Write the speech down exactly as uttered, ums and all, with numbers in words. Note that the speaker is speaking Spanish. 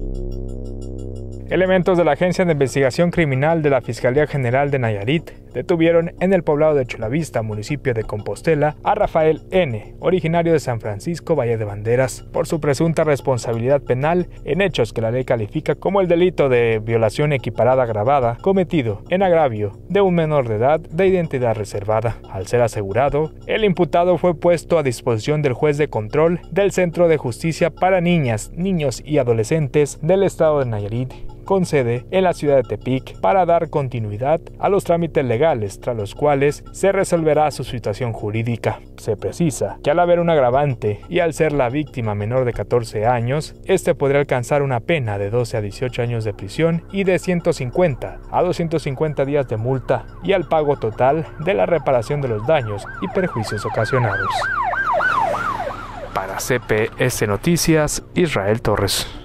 Elementos de la Agencia de Investigación Criminal de la Fiscalía General de Nayarit detuvieron en el poblado de Chulavista, municipio de Compostela, a Rafael N., originario de San Francisco, Valle de Banderas, por su presunta responsabilidad penal en hechos que la ley califica como el delito de violación equiparada agravada cometido en agravio de un menor de edad de identidad reservada. Al ser asegurado, el imputado fue puesto a disposición del juez de control del Centro de Justicia para Niñas, Niños y Adolescentes del estado de Nayarit, con sede en la ciudad de Tepic, para dar continuidad a los trámites legales, tras los cuales se resolverá su situación jurídica. Se precisa que al haber un agravante y al ser la víctima menor de catorce años, este podría alcanzar una pena de doce a dieciocho años de prisión y de ciento cincuenta a doscientos cincuenta días de multa y al pago total de la reparación de los daños y perjuicios ocasionados. Para C P S Noticias, Israel Torres.